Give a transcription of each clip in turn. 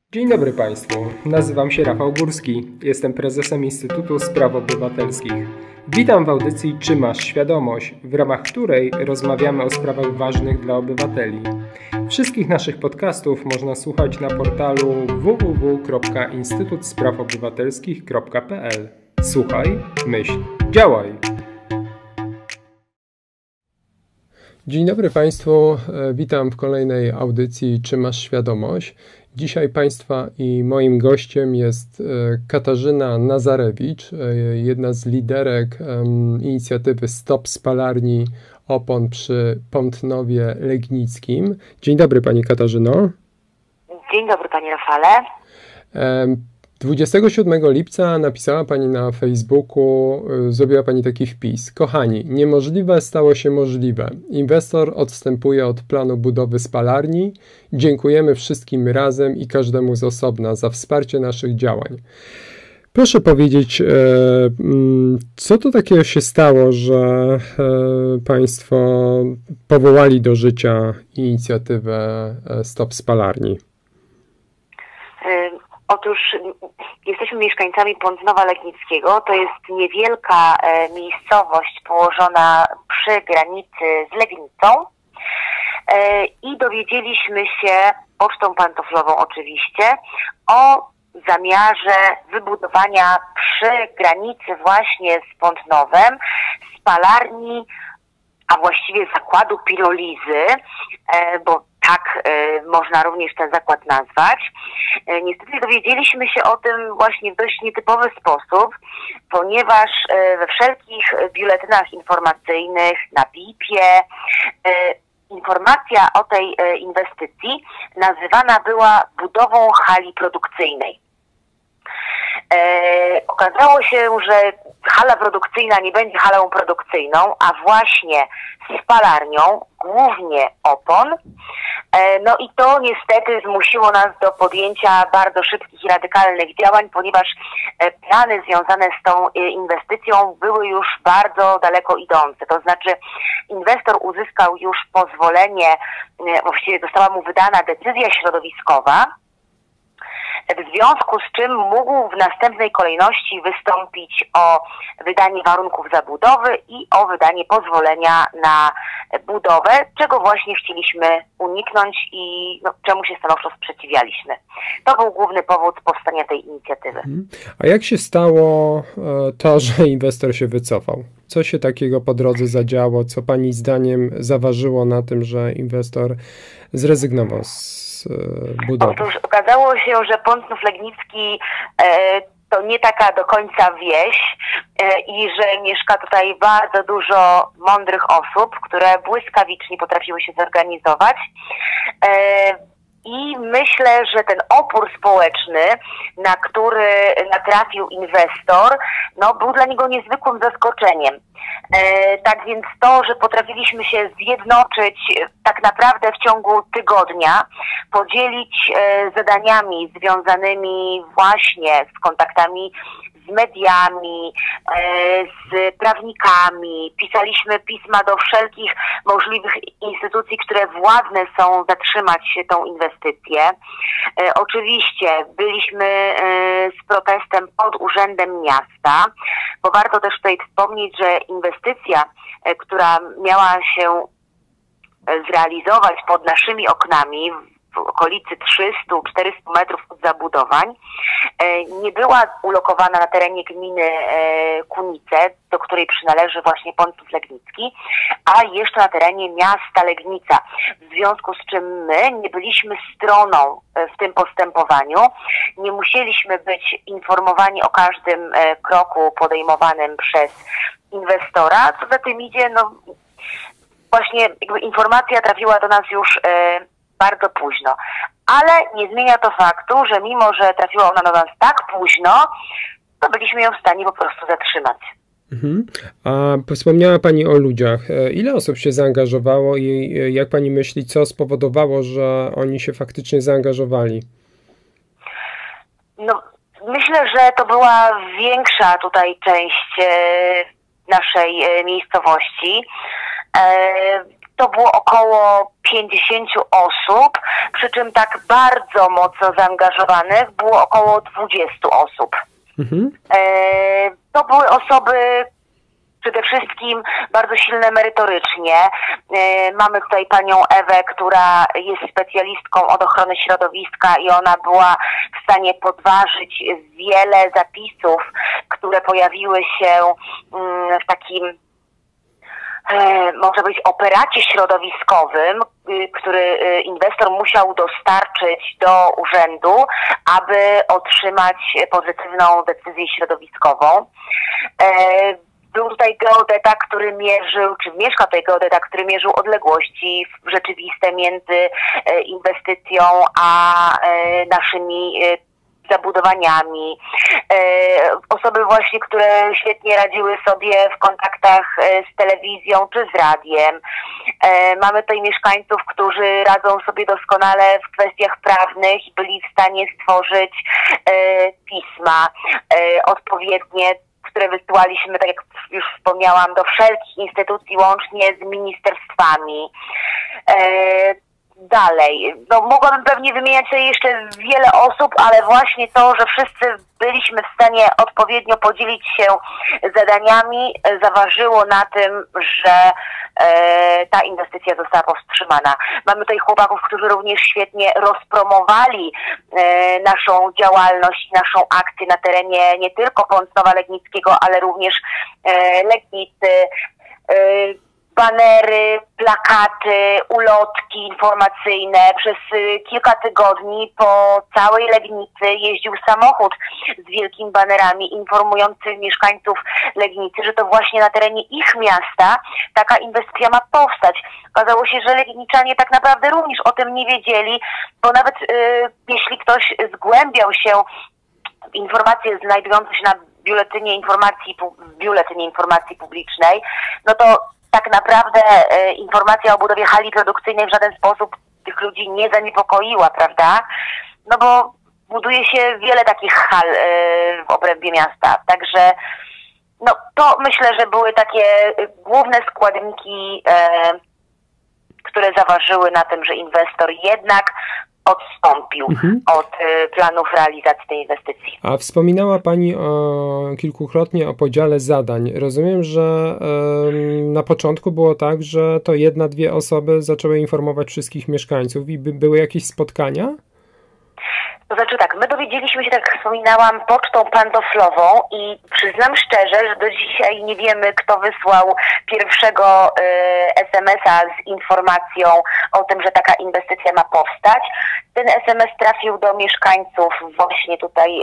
Dzień dobry Państwu, nazywam się Rafał Górski, jestem prezesem Instytutu Spraw Obywatelskich. Witam w audycji Czy masz świadomość, w ramach której rozmawiamy o sprawach ważnych dla obywateli. Wszystkich naszych podcastów można słuchać na portalu www.instytutspraw-obywatelskich.pl. Słuchaj, myśl, działaj! Dzień dobry Państwu, witam w kolejnej audycji Czy masz świadomość? Dzisiaj Państwa i moim gościem jest Katarzyna Nazarewicz, jedna z liderek inicjatywy Stop Spalarni Opon przy Pątnowie Legnickim. Dzień dobry Pani Katarzyno. Dzień dobry Panie Rafale. 27 lipca napisała Pani na Facebooku, zrobiła Pani taki wpis. Kochani, niemożliwe stało się możliwe. Inwestor odstępuje od planu budowy spalarni. Dziękujemy wszystkim razem i każdemu z osobna za wsparcie naszych działań. Proszę powiedzieć, co to takiego się stało, że Państwo powołali do życia inicjatywę Stop Spalarni? Otóż jesteśmy mieszkańcami Pątnowa Legnickiego. To jest niewielka miejscowość położona przy granicy z Legnicą i dowiedzieliśmy się, pocztą pantoflową oczywiście, o zamiarze wybudowania przy granicy właśnie z Pątnowem spalarni, a właściwie zakładu pirolizy, bo tak można również ten zakład nazwać. Niestety dowiedzieliśmy się o tym właśnie w dość nietypowy sposób, ponieważ we wszelkich biuletynach informacyjnych, na BIP-ie, informacja o tej inwestycji nazywana była budową hali produkcyjnej. Okazało się, że hala produkcyjna nie będzie halą produkcyjną, a właśnie spalarnią, głównie opon. No i to niestety zmusiło nas do podjęcia bardzo szybkich i radykalnych działań, ponieważ plany związane z tą inwestycją były już bardzo daleko idące. To znaczy inwestor uzyskał już pozwolenie, właściwie została mu wydana decyzja środowiskowa, w związku z czym mógł w następnej kolejności wystąpić o wydanie warunków zabudowy i o wydanie pozwolenia na budowę, czego właśnie chcieliśmy uniknąć i czemu się stanowczo sprzeciwialiśmy. To był główny powód powstania tej inicjatywy. A jak się stało to, że inwestor się wycofał? Co się takiego po drodze zadziało? Co Pani zdaniem zaważyło na tym, że inwestor zrezygnował z budowy? Otóż okazało się, że Pątnów Legnicki to nie taka do końca wieś i że mieszka tutaj bardzo dużo mądrych osób, które błyskawicznie potrafiły się zorganizować. I myślę, że ten opór społeczny, na który natrafił inwestor, był dla niego niezwykłym zaskoczeniem. Tak więc to, że potrafiliśmy się zjednoczyć tak naprawdę w ciągu tygodnia, podzielić zadaniami związanymi właśnie z kontaktami z mediami, z prawnikami, pisaliśmy pisma do wszelkich możliwych instytucji, które władne są zatrzymać tą inwestycję. Oczywiście byliśmy z protestem pod Urzędem Miasta, bo warto też tutaj wspomnieć, że inwestycja, która miała się zrealizować pod naszymi oknami w okolicy 300-400 metrów od zabudowań, nie była ulokowana na terenie gminy Kunice, do której przynależy właśnie Pątnów Legnicki, a jeszcze na terenie miasta Legnica. W związku z czym my nie byliśmy stroną w tym postępowaniu, nie musieliśmy być informowani o każdym kroku podejmowanym przez inwestora. Co za tym idzie, właśnie informacja trafiła do nas już bardzo późno. Ale nie zmienia to faktu, że mimo, że trafiła ona do nas tak późno, to byliśmy ją w stanie po prostu zatrzymać. A wspomniała Pani o ludziach. Ile osób się zaangażowało i jak Pani myśli, co spowodowało, że oni się faktycznie zaangażowali? Myślę, że to była większa tutaj część naszej miejscowości. to było około 50 osób, przy czym tak bardzo mocno zaangażowanych było około 20 osób. To były osoby przede wszystkim bardzo silne merytorycznie. Mamy tutaj panią Ewę, która jest specjalistką od ochrony środowiska i ona była w stanie podważyć wiele zapisów, które pojawiły się w takim, może być, operacie środowiskowym, który inwestor musiał dostarczyć do urzędu, aby otrzymać pozytywną decyzję środowiskową. Był tutaj geodeta, który mierzył, czy mieszka tutaj geodeta, który mierzył odległości rzeczywiste między inwestycją a naszymi zabudowaniami. Osoby właśnie, które świetnie radziły sobie w kontaktach z telewizją czy z radiem. Mamy tutaj mieszkańców, którzy radzą sobie doskonale w kwestiach prawnych i byli w stanie stworzyć pisma odpowiednie, które wysyłaliśmy, tak jak już wspomniałam, do wszelkich instytucji, łącznie z ministerstwami. Dalej, no mogłabym pewnie wymieniać sobie jeszcze wiele osób, ale właśnie to, że wszyscy byliśmy w stanie odpowiednio podzielić się zadaniami, zaważyło na tym, że ta inwestycja została powstrzymana. Mamy tutaj chłopaków, którzy również świetnie rozpromowali naszą działalność, naszą akcję na terenie nie tylko Pącnowa Legnickiego, ale również Legnicy, banery, plakaty, ulotki informacyjne. Przez kilka tygodni po całej Legnicy jeździł samochód z wielkimi banerami informujący mieszkańców Legnicy, że to właśnie na terenie ich miasta taka inwestycja ma powstać. Okazało się, że Legniczanie tak naprawdę również o tym nie wiedzieli, bo nawet jeśli ktoś zgłębiał się w informacje znajdujące się na biuletynie informacji publicznej, no to tak naprawdę informacja o budowie hali produkcyjnej w żaden sposób tych ludzi nie zaniepokoiła, prawda? No bo buduje się wiele takich hal w obrębie miasta. Także no to myślę, że były takie główne składniki, które zaważyły na tym, że inwestor jednak odstąpił od planów realizacji tej inwestycji. A wspominała Pani kilkukrotnie o podziale zadań. Rozumiem, że na początku było tak, że to jedna, dwie osoby zaczęły informować wszystkich mieszkańców i były jakieś spotkania? To znaczy tak, my dowiedzieliśmy się, tak jak wspominałam, pocztą pantoflową i przyznam szczerze, że do dzisiaj nie wiemy, kto wysłał pierwszego SMS-a z informacją o tym, że taka inwestycja ma powstać. Ten SMS trafił do mieszkańców właśnie tutaj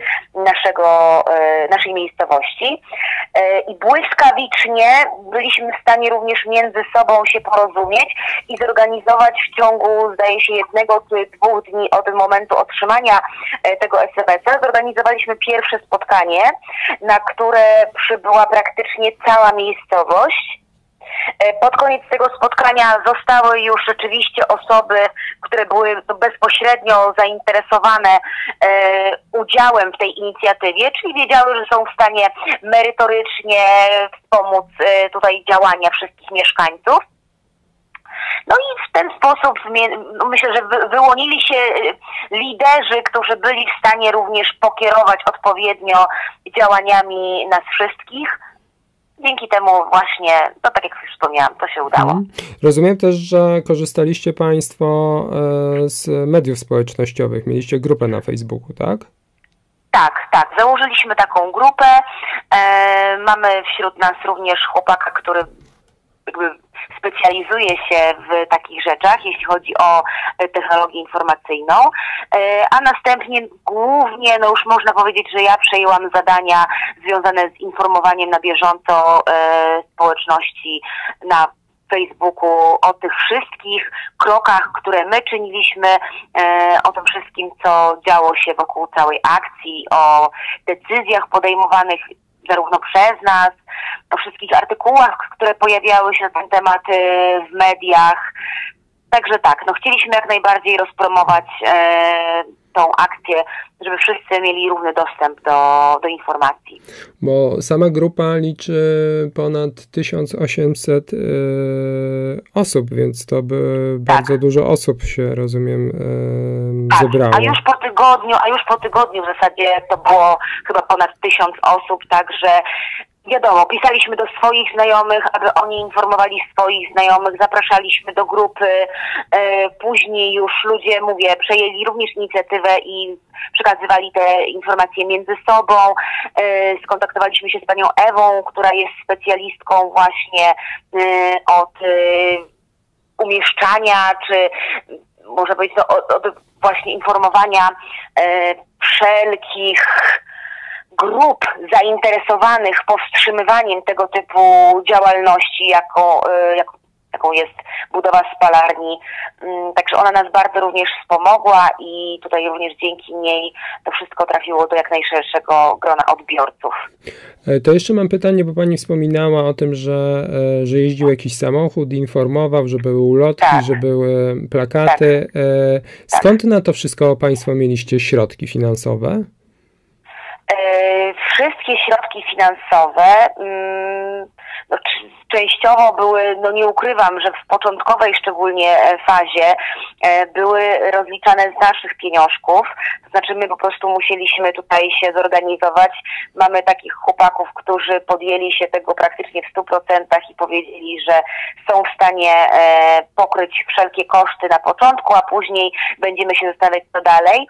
naszej miejscowości i błyskawicznie byliśmy w stanie również między sobą się porozumieć i zorganizować w ciągu, zdaje się, 1 czy 2 dni od momentu otrzymania tego SMS-a. Zorganizowaliśmy pierwsze spotkanie, na które przybyła praktycznie cała miejscowość. Pod koniec tego spotkania zostały już rzeczywiście osoby, które były bezpośrednio zainteresowane udziałem w tej inicjatywie, czyli wiedziały, że są w stanie merytorycznie wspomóc tutaj działania wszystkich mieszkańców. No i w ten sposób myślę, że wyłonili się liderzy, którzy byli w stanie również pokierować odpowiednio działaniami nas wszystkich. Dzięki temu właśnie, no tak jak już wspomniałam, to się udało. Rozumiem też, że korzystaliście Państwo z mediów społecznościowych. Mieliście grupę na Facebooku, tak? Tak. Założyliśmy taką grupę. Mamy wśród nas również chłopaka, który jakby specjalizuje się w takich rzeczach, jeśli chodzi o technologię informacyjną, a następnie głównie, no już można powiedzieć, że ja przejęłam zadania związane z informowaniem na bieżąco społeczności na Facebooku o tych wszystkich krokach, które my czyniliśmy, o tym wszystkim, co działo się wokół całej akcji, o decyzjach podejmowanych zarówno przez nas, o wszystkich artykułach, które pojawiały się na ten temat w mediach. Także tak, no chcieliśmy jak najbardziej rozpromować tą akcję, żeby wszyscy mieli równy dostęp do informacji. Bo sama grupa liczy ponad 1800 osób, więc to by bardzo dużo osób się, rozumiem, zebrało. A już po tygodniu w zasadzie to było chyba ponad 1000 osób, także wiadomo, pisaliśmy do swoich znajomych, aby oni informowali swoich znajomych, zapraszaliśmy do grupy, później już ludzie, przejęli również inicjatywę i przekazywali te informacje między sobą. Skontaktowaliśmy się z panią Ewą, która jest specjalistką właśnie od umieszczania, czy można powiedzieć od właśnie informowania wszelkich grup zainteresowanych powstrzymywaniem tego typu działalności, jaką jest budowa spalarni. Także ona nas bardzo również wspomogła i tutaj również dzięki niej to wszystko trafiło do jak najszerszego grona odbiorców. To jeszcze mam pytanie, bo pani wspominała o tym, że jeździł jakiś samochód, informował, że były ulotki, że były plakaty. Skąd na to wszystko państwo mieliście środki finansowe? Wszystkie środki finansowe częściowo były, nie ukrywam, że w początkowej szczególnie fazie były rozliczane z naszych pieniążków, to znaczy my po prostu musieliśmy tutaj się zorganizować. Mamy takich chłopaków, którzy podjęli się tego praktycznie w 100% i powiedzieli, że są w stanie pokryć wszelkie koszty na początku, a później będziemy się zastanawiać co dalej.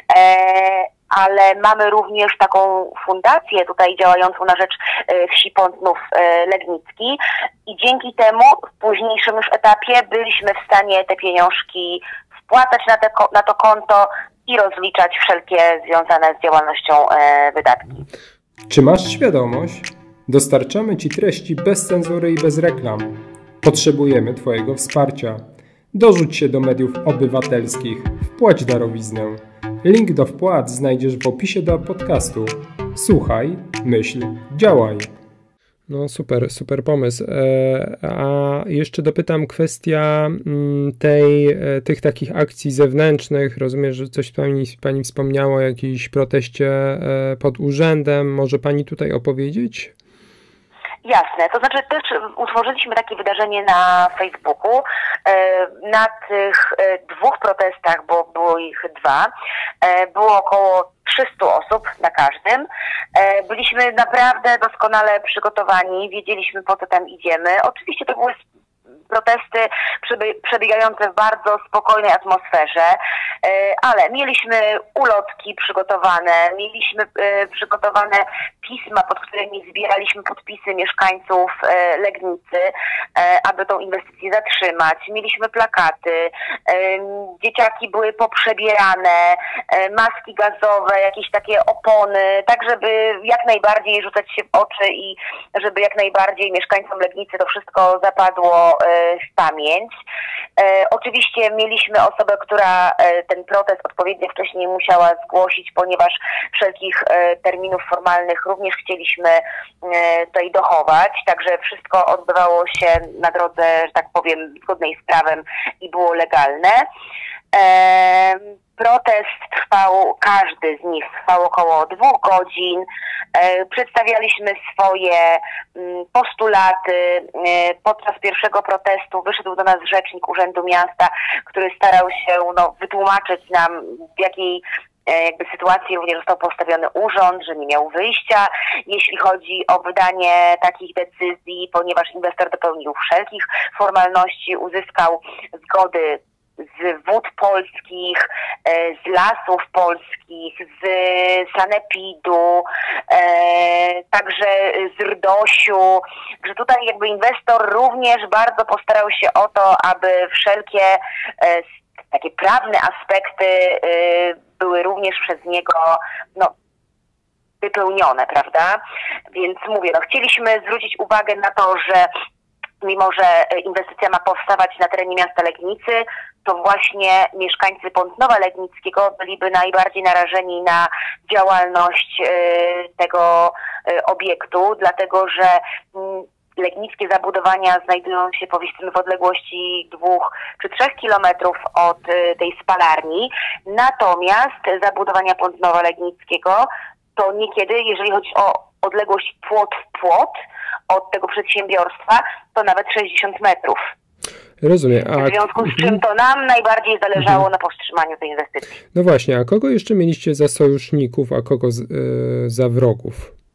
Ale mamy również taką fundację tutaj działającą na rzecz wsi Pątnów Legnicki i dzięki temu w późniejszym już etapie byliśmy w stanie te pieniążki wpłacać na to konto i rozliczać wszelkie związane z działalnością wydatki. Czy masz świadomość? Dostarczamy Ci treści bez cenzury i bez reklam. Potrzebujemy Twojego wsparcia. Dorzuć się do mediów obywatelskich. Wpłać darowiznę. Link do wpłat znajdziesz w opisie do podcastu. Słuchaj, myśl, działaj. No super pomysł. A jeszcze dopytam kwestia tych takich akcji zewnętrznych. Rozumiem, że coś pani wspomniała o jakimś proteście pod urzędem. Może pani tutaj opowiedzieć? Jasne, to znaczy też utworzyliśmy takie wydarzenie na Facebooku. Na tych 2 protestach, bo było ich 2, było około 300 osób na każdym. Byliśmy naprawdę doskonale przygotowani, wiedzieliśmy po co tam idziemy. Oczywiście to były protesty przebiegające w bardzo spokojnej atmosferze, ale mieliśmy ulotki przygotowane, mieliśmy przygotowane pisma, pod którymi zbieraliśmy podpisy mieszkańców Legnicy, aby tą inwestycję zatrzymać. Mieliśmy plakaty, dzieciaki były poprzebierane, maski gazowe, jakieś takie opony, tak żeby jak najbardziej rzucać się w oczy i żeby jak najbardziej mieszkańcom Legnicy to wszystko zapadło w pamięć. Oczywiście mieliśmy osobę, która ten protest odpowiednio wcześniej musiała zgłosić, ponieważ wszelkich terminów formalnych również chcieliśmy tutaj dochować, także wszystko odbywało się na drodze, że tak powiem, zgodnej z prawem i było legalne. Protest trwał, każdy z nich trwał około 2 godzin. Przedstawialiśmy swoje postulaty. Podczas pierwszego protestu wyszedł do nas rzecznik Urzędu Miasta, który starał się wytłumaczyć nam, w jakiej jakby sytuacji również został postawiony urząd, że nie miał wyjścia, jeśli chodzi o wydanie takich decyzji, ponieważ inwestor dopełnił wszelkich formalności, uzyskał zgody z Wód Polskich, z Lasów Polskich, z Sanepidu, także z RDOŚ-u, że tutaj jakby inwestor również bardzo postarał się o to, aby wszelkie takie prawne aspekty były również przez niego wypełnione, prawda? Więc mówię, chcieliśmy zwrócić uwagę na to, że mimo że inwestycja ma powstawać na terenie miasta Legnicy, to właśnie mieszkańcy Pątnowa Legnickiego byliby najbardziej narażeni na działalność tego obiektu, dlatego że legnickie zabudowania znajdują się, powiedzmy, w odległości 2 czy 3 kilometrów od tej spalarni. Natomiast zabudowania Pątnowa Legnickiego to niekiedy, jeżeli chodzi o odległość płot w płot od tego przedsiębiorstwa, to nawet 60 metrów. Rozumiem. W związku z czym to nam najbardziej zależało na powstrzymaniu tej inwestycji. No właśnie, a kogo jeszcze mieliście za sojuszników, a kogo za wrogów?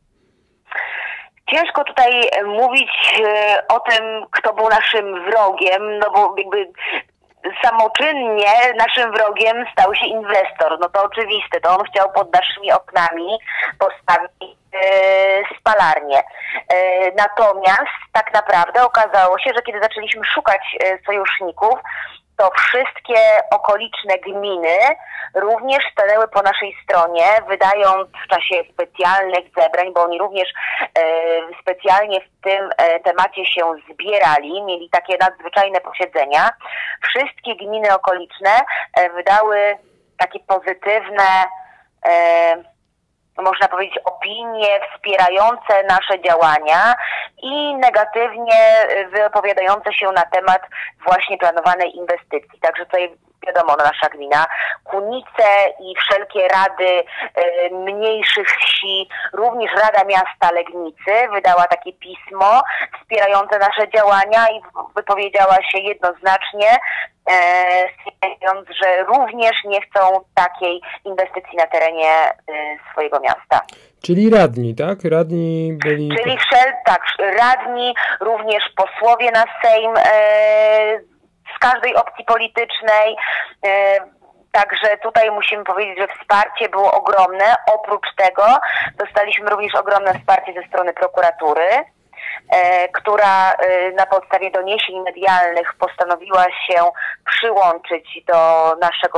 Ciężko tutaj mówić o tym, kto był naszym wrogiem, no bo jakby samoczynnie naszym wrogiem stał się inwestor. No to oczywiste, to on chciał pod naszymi oknami postawić spalarnię. Natomiast tak naprawdę okazało się, że kiedy zaczęliśmy szukać sojuszników, to wszystkie okoliczne gminy również stanęły po naszej stronie, wydając w czasie specjalnych zebrań, bo oni również specjalnie w tym temacie się zbierali, mieli takie nadzwyczajne posiedzenia. Wszystkie gminy okoliczne wydały takie pozytywne, można powiedzieć, opinie wspierające nasze działania i negatywnie wypowiadające się na temat właśnie planowanej inwestycji. Także tutaj wiadomo, nasza gmina Kunice i wszelkie rady mniejszych wsi, również Rada Miasta Legnicy wydała takie pismo wspierające nasze działania i wypowiedziała się jednoznacznie, stwierdzając, że również nie chcą takiej inwestycji na terenie swojego miasta. Czyli radni, tak? Radni byli... Czyli radni, również posłowie na Sejm z każdej opcji politycznej. Także tutaj musimy powiedzieć, że wsparcie było ogromne. Oprócz tego dostaliśmy również ogromne wsparcie ze strony prokuratury, która na podstawie doniesień medialnych postanowiła się przyłączyć do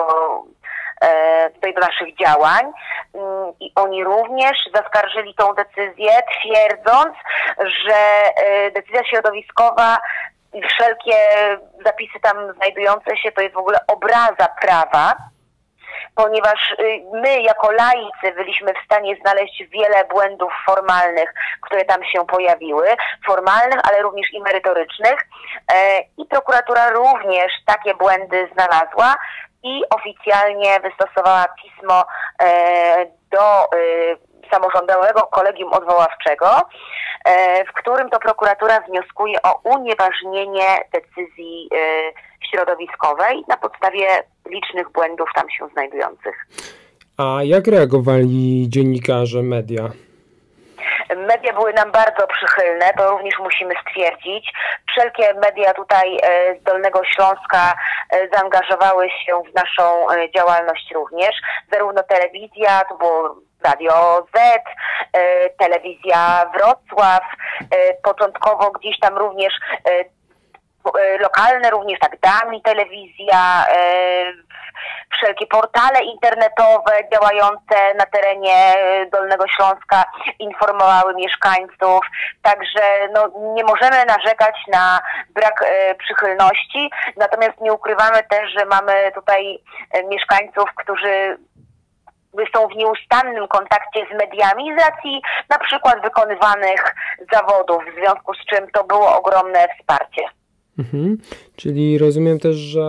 naszych działań i oni również zaskarżyli tą decyzję, twierdząc, że decyzja środowiskowa i wszelkie zapisy tam znajdujące się to jest w ogóle obraza prawa, ponieważ my jako laicy byliśmy w stanie znaleźć wiele błędów formalnych, które tam się pojawiły, formalnych, ale również i merytorycznych, i prokuratura również takie błędy znalazła i oficjalnie wystosowała pismo do samorządowego kolegium odwoławczego, w którym to prokuratura wnioskuje o unieważnienie decyzji środowiskowej na podstawie licznych błędów tam się znajdujących. A jak reagowali dziennikarze, media? Media były nam bardzo przychylne, to również musimy stwierdzić. Wszelkie media tutaj z Dolnego Śląska zaangażowały się w naszą działalność również. Zarówno telewizja, to było Radio Z, telewizja Wrocław, początkowo gdzieś tam również lokalne, również tak Dami telewizja, wszelkie portale internetowe działające na terenie Dolnego Śląska informowały mieszkańców, także no, nie możemy narzekać na brak przychylności, natomiast nie ukrywamy też, że mamy tutaj mieszkańców, którzy są w nieustannym kontakcie z mediami z racji na przykład wykonywanych zawodów, w związku z czym to było ogromne wsparcie. Mhm. Czyli rozumiem też, że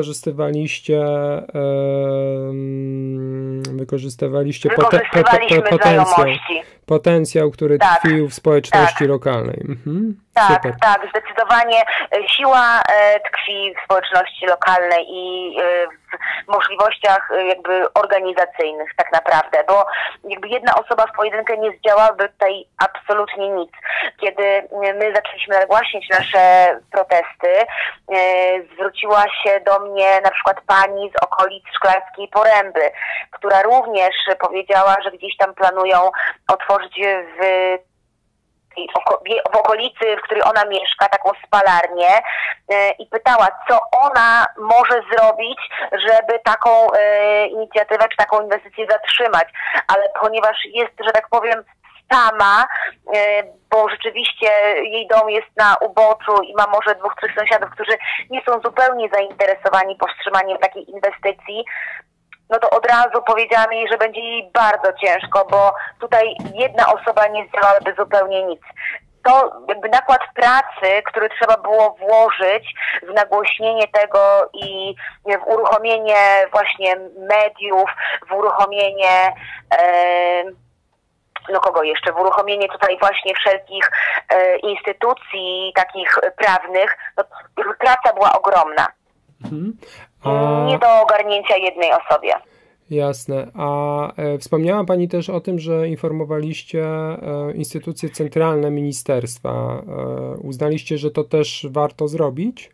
wykorzystywaliśmy potencjał, który tkwił w społeczności lokalnej. Mhm. Super. Tak, zdecydowanie siła tkwi w społeczności lokalnej i w możliwościach jakby organizacyjnych tak naprawdę, bo jakby jedna osoba w pojedynkę nie zdziałałaby tutaj absolutnie nic. Kiedy my zaczęliśmy nagłaśniać nasze protesty, zwróciła się do mnie na przykład pani z okolic Szklarskiej Poręby, która również powiedziała, że gdzieś tam planują otworzyć w okolicy, w której ona mieszka, taką spalarnię, i pytała, co ona może zrobić, żeby taką inicjatywę czy taką inwestycję zatrzymać. Ale ponieważ jest, że tak powiem, sama, bo rzeczywiście jej dom jest na uboczu i ma może 2-3 sąsiadów, którzy nie są zupełnie zainteresowani powstrzymaniem takiej inwestycji, no to od razu powiedziałam jej, że będzie jej bardzo ciężko, bo tutaj jedna osoba nie zdziałałaby zupełnie nic. to jakby nakład pracy, który trzeba było włożyć w nagłośnienie tego i w uruchomienie właśnie mediów, w uruchomienie kogo jeszcze? W uruchomienie tutaj właśnie wszelkich instytucji takich prawnych, no, praca była ogromna. Nie do ogarnięcia jednej osobie. Jasne. A wspomniała Pani też o tym, że informowaliście instytucje centralne ministerstwa. Uznaliście, że to też warto zrobić?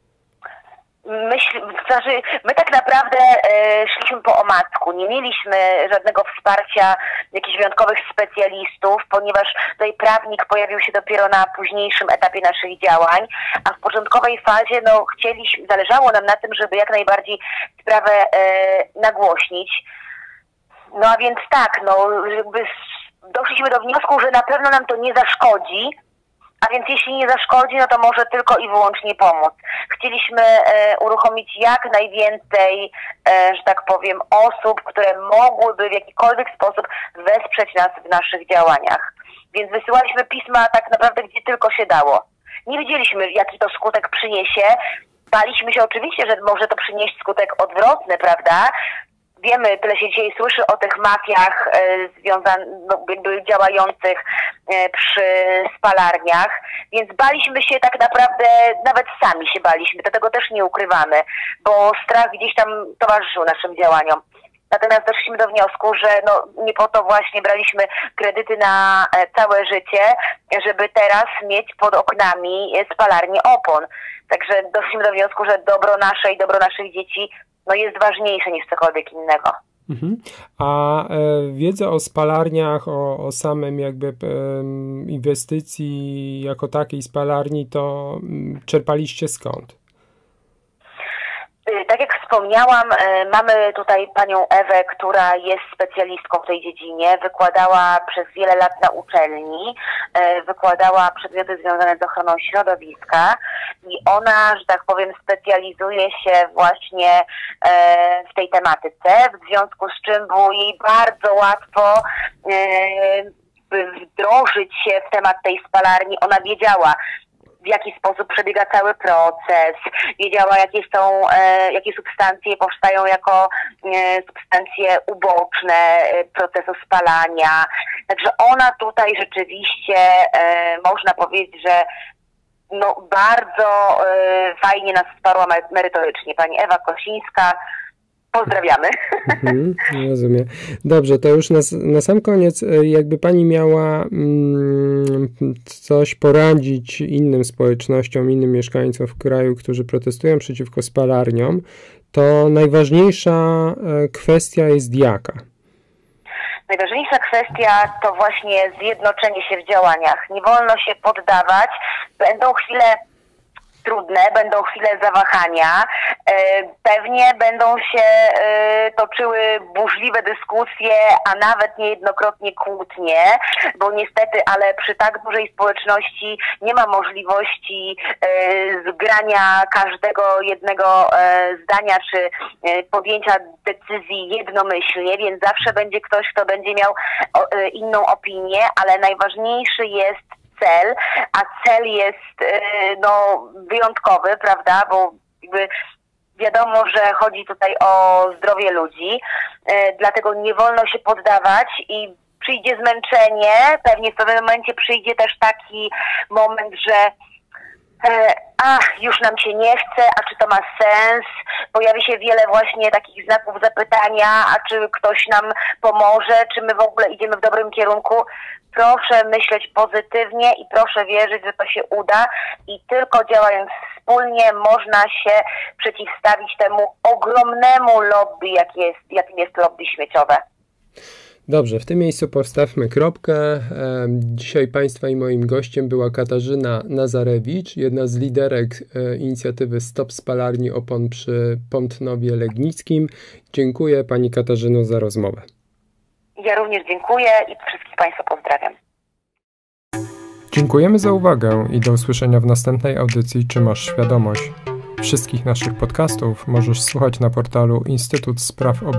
My tak naprawdę szliśmy po omacku. Nie mieliśmy żadnego wsparcia jakichś wyjątkowych specjalistów, ponieważ tutaj prawnik pojawił się dopiero na późniejszym etapie naszych działań, a w początkowej fazie zależało nam na tym, żeby jak najbardziej sprawę nagłośnić. No a więc tak, jakby doszliśmy do wniosku, że na pewno nam to nie zaszkodzi. A więc jeśli nie zaszkodzi, no to może tylko i wyłącznie pomóc. Chcieliśmy uruchomić jak najwięcej, że tak powiem, osób, które mogłyby w jakikolwiek sposób wesprzeć nas w naszych działaniach. Więc wysyłaliśmy pisma tak naprawdę gdzie tylko się dało. Nie wiedzieliśmy, jaki to skutek przyniesie. Baliśmy się oczywiście, że może to przynieść skutek odwrotny, prawda? Wiemy, tyle się dzisiaj słyszy o tych mafiach działających przy spalarniach, więc baliśmy się tak naprawdę, nawet sami się baliśmy, tego też nie ukrywamy, bo strach gdzieś tam towarzyszył naszym działaniom. Natomiast doszliśmy do wniosku, że nie po to właśnie braliśmy kredyty na całe życie, żeby teraz mieć pod oknami spalarnię opon. Także doszliśmy do wniosku, że dobro nasze i dobro naszych dzieci jest ważniejsze niż cokolwiek innego. A wiedza o spalarniach, o samym jakby inwestycji jako takiej spalarni, to czerpaliście skąd? Tak jak wspomniałam, mamy tutaj panią Ewę, która jest specjalistką w tej dziedzinie, wykładała przez wiele lat na uczelni, wykładała przedmioty związane z ochroną środowiska i ona, że tak powiem, specjalizuje się właśnie w tej tematyce, w związku z czym było jej bardzo łatwo wdrożyć się w temat tej spalarni. Ona wiedziała, w jaki sposób przebiega cały proces, wiedziała, jakie substancje powstają jako substancje uboczne procesu spalania. Także ona tutaj rzeczywiście można powiedzieć, że bardzo fajnie nas wsparła merytorycznie. Pani Ewa Kosińska. Pozdrawiamy. Rozumiem. Dobrze, to już na sam koniec, jakby Pani miała coś poradzić innym społecznościom, innym mieszkańcom w kraju, którzy protestują przeciwko spalarniom, to najważniejsza kwestia jest jaka? Najważniejsza kwestia to właśnie zjednoczenie się w działaniach. Nie wolno się poddawać. Będą chwile trudne, będą chwile zawahania, pewnie będą się toczyły burzliwe dyskusje, a nawet niejednokrotnie kłótnie, bo niestety, ale przy tak dużej społeczności nie ma możliwości zgrania każdego jednego zdania, czy podjęcia decyzji jednomyślnie, więc zawsze będzie ktoś, kto będzie miał inną opinię, ale najważniejszy jest cel, a cel jest wyjątkowy, prawda, bo jakby wiadomo, że chodzi tutaj o zdrowie ludzi, dlatego nie wolno się poddawać i przyjdzie zmęczenie, pewnie w pewnym momencie przyjdzie też taki moment, że już nam się nie chce, a czy to ma sens? Pojawi się wiele właśnie takich znaków zapytania, a czy ktoś nam pomoże, czy my w ogóle idziemy w dobrym kierunku? Proszę myśleć pozytywnie i proszę wierzyć, że to się uda i tylko działając wspólnie można się przeciwstawić temu ogromnemu lobby, jakim jest lobby śmieciowe. Dobrze, w tym miejscu postawmy kropkę. Dzisiaj Państwa i moim gościem była Katarzyna Nazarewicz, jedna z liderek inicjatywy Stop Spalarni Opon przy Pątnowie Legnickim. Dziękuję Pani Katarzyno za rozmowę. Ja również dziękuję i wszystkich Państwa pozdrawiam. Dziękujemy za uwagę i do usłyszenia w następnej audycji Czy masz świadomość? Wszystkich naszych podcastów możesz słuchać na portalu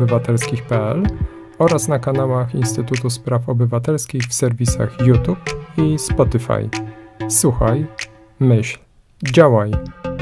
instytutspraw-obywatelskich.pl oraz na kanałach Instytutu Spraw Obywatelskich w serwisach YouTube i Spotify. Słuchaj, myśl, działaj.